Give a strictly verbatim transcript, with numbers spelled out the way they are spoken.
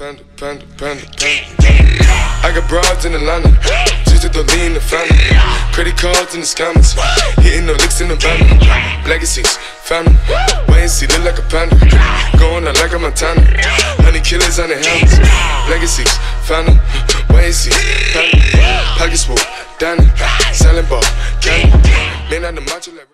panda, panda, panda, panda. I got broads in Atlanta, just to lean the family. Credit cards in the scammers, hitting no licks in the van. Legacies, family, wait and see, look like a panda. Going out like a Montana, honey killers on the helmets. Legacies, family, wait and see, panda. Pockets full, Danny, selling ball, candy. Man on the macho like